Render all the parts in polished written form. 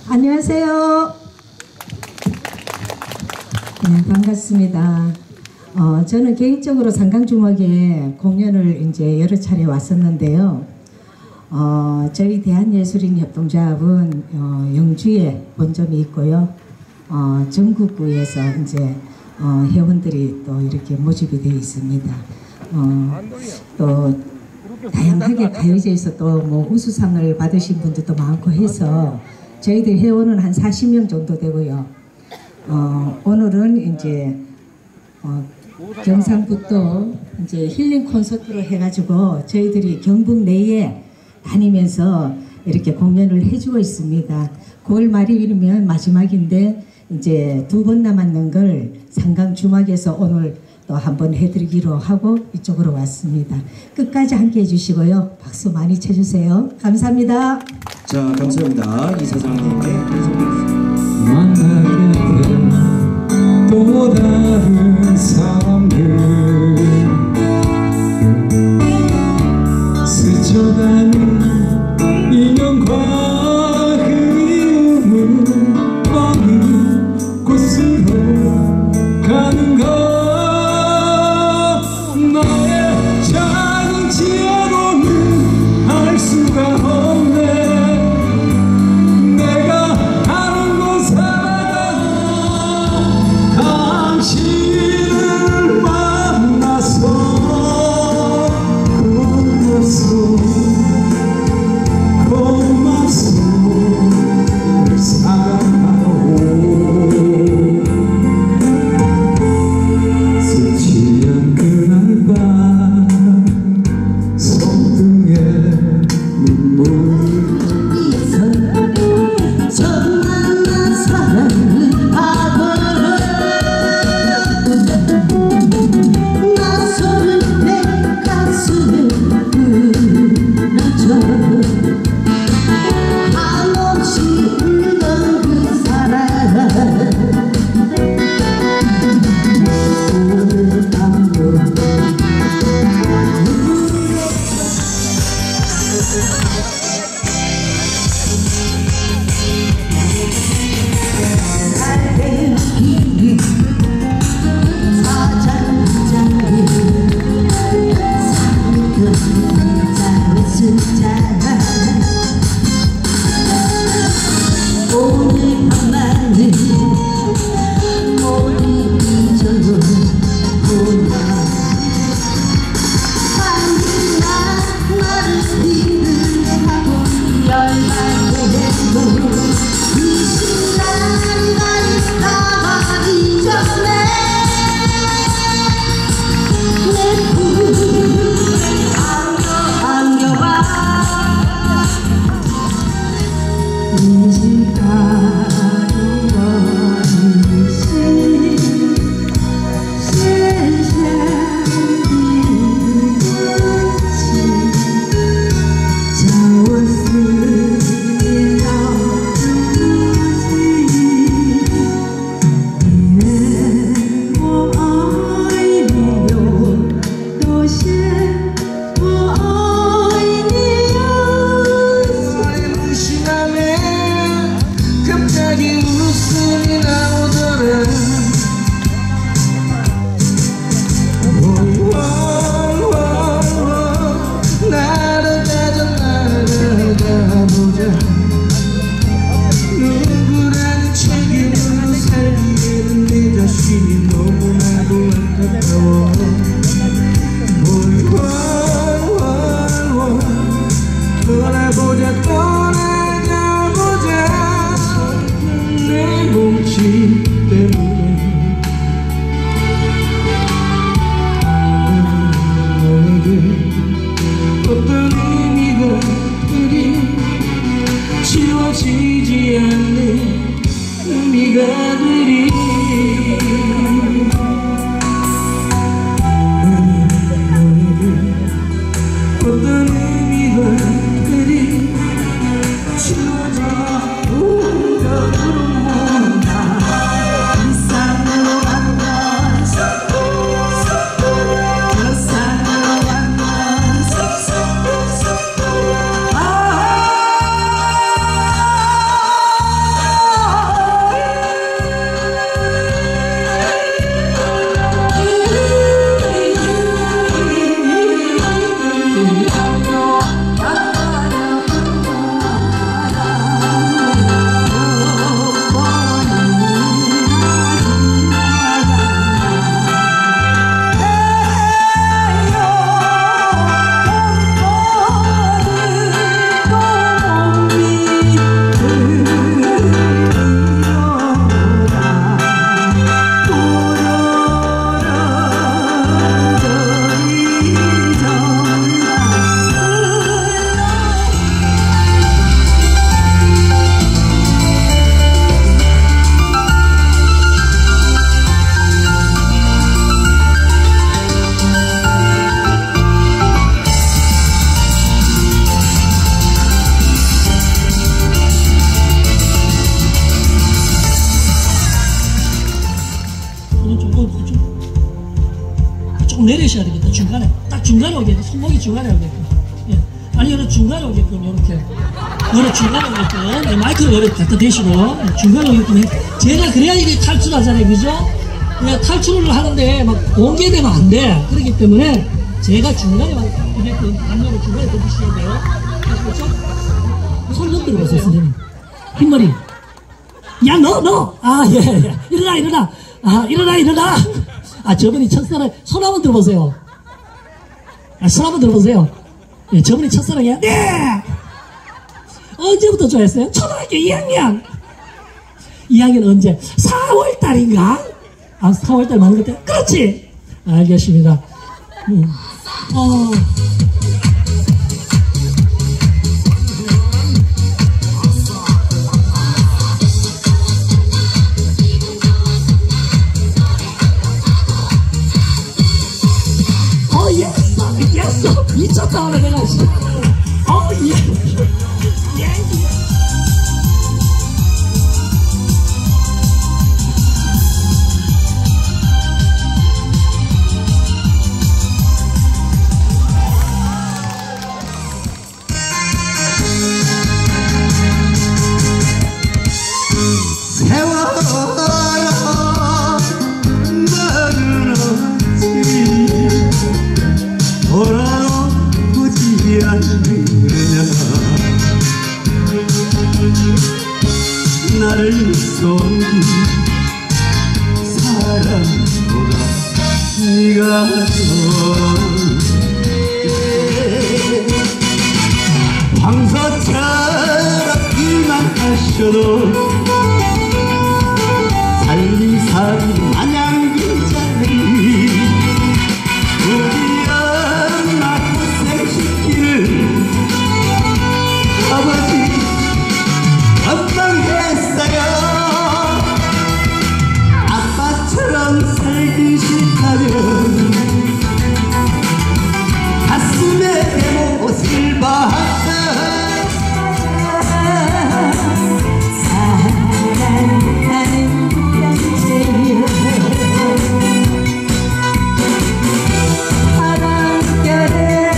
안녕하세요. 네, 반갑습니다. 저는 개인적으로 상강중학에 공연을 이제 여러 차례 왔었는데요. 저희 대한예술인협동조합은 영주에 본점이 있고요. 전국구에서 이제 회원들이 또 이렇게 모집이 되어 있습니다. 또 다양하게 가요제에서 또 뭐 우수상을 받으신 분들도 많고 해서 저희들 회원은 한 40명 정도 되고요. 오늘은 이제 경상북도 이제 힐링 콘서트로 해가지고 저희들이 경북 내에 다니면서 이렇게 공연을 해주고 있습니다. 9월 말이면 마지막인데 이제 2번 남았는 걸 상강중학에서 오늘 또 한번 해드리기로 하고 이쪽으로 왔습니다. 끝까지 함께 해주시고요. 박수 많이 쳐주세요. 감사합니다. 자, 감사합니다. 이사장님께 만나게 된 또 다른 사람들 스쳐가는 인연과 그리움은 어느 곳으로 가는가 나의 작은 지혜로는 알 수가 없네 당신을 만나서 고맙소 사랑하오 스치는 그날 밤 손등에 눈물 처음 만난 사랑을 나서는 내 가슴을 울어줘 한없이 울던 그 사랑 오늘 밤도 오늘 밤만은 모두 잊어도 몰라 한이나 나를 믿으려고 열받게 해도 이 순간 나를 나가기 전에 내 품에 안겨봐 누구라는 책임으로 살기에는 내 자신이 너무나도 안타까워 떠나보자 떠나가보자 내 몸짓 때문에 너에게 어떤 의미가 그리 지워지지 않는 의미가들이 너에게 어떤 의미가들이 지워져 우리가 내리셔야 되겠다. 중간에 딱 중간에 오게끔 손목이 중간에 오게끔. 예. 아니 이렇게 중간에 오게끔 이렇게 중간에 오게끔 네, 마이크를 이렇게 갖다 대시고 네, 중간에 오게끔 해. 제가 그래야 이게 탈출하잖아요, 그죠? 예, 탈출을 하는데 막 공개되면 안 돼. 그렇기 때문에 제가 중간에 오게끔 안면을 중간에 덮으셔야 돼요. 그렇죠? 손 좀 들어보세요, 선생님. 흰머리. 야, 너! 아, 예. 일어나. 아, 일어나. 아, 저분이 첫사랑, 손 한번 들어보세요. 아, 손 한번 들어보세요. 예, 저분이 첫사랑이야? 네! 언제부터 좋아했어요? 초등학교 2학년! 2학년 언제? 4월달인가? 아, 4월달 많은 것 때문에? 그렇지! 알겠습니다. 예스! 미쳤다, 오늘 내가. 나를 속인 사람보다 네가 더 황소처럼 일만 하셔도 살림살이 마냥 괜찮으니 우리 엄마 고생시키는 아버지 건강했어요. 아빠처럼 살기 싫다면 가슴에 내 옷을 박아 사랑하는 남자여 바람결에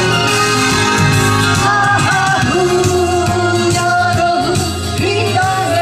여러분 위로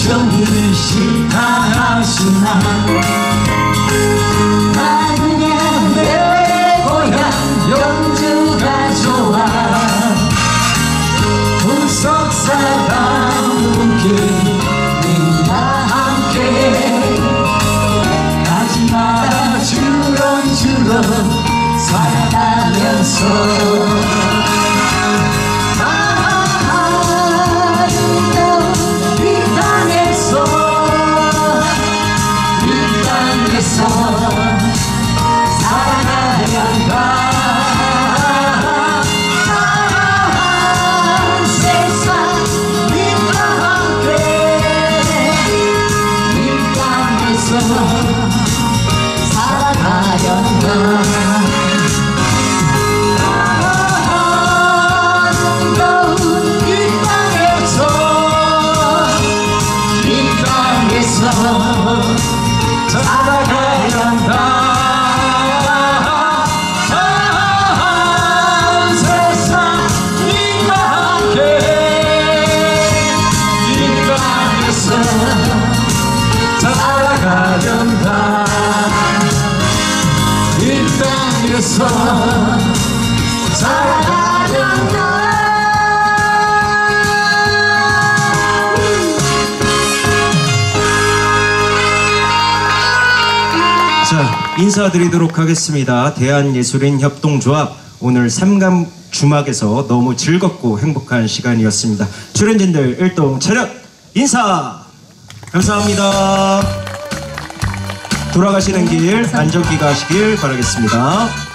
정을 실타하시나 난 그냥 내 고향 영주가 좋아 구석사가 님과 함께 가지마다 주렁주렁 살아가면서 살아가야 한다 세상 님과 함께 이 땅에서 살아가야 한다 이 땅에서 살아가야 한다 자, 인사드리도록 하겠습니다. 대한예술인협동조합 오늘 삼감 주막에서 너무 즐겁고 행복한 시간이었습니다. 출연진들 일동 차렷 인사! 감사합니다. 돌아가시는 길 안전히 가시길 바라겠습니다.